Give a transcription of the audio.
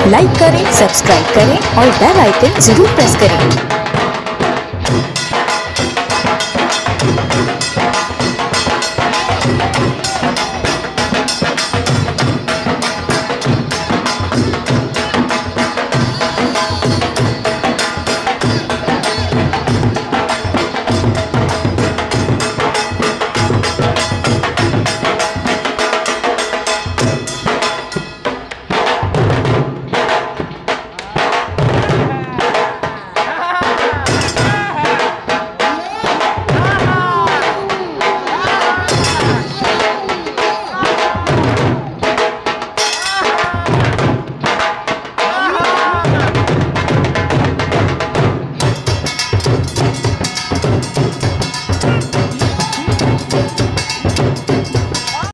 लाइक करें, सब्सक्राइब करें और बेल आइकन जरूर प्रेस करें।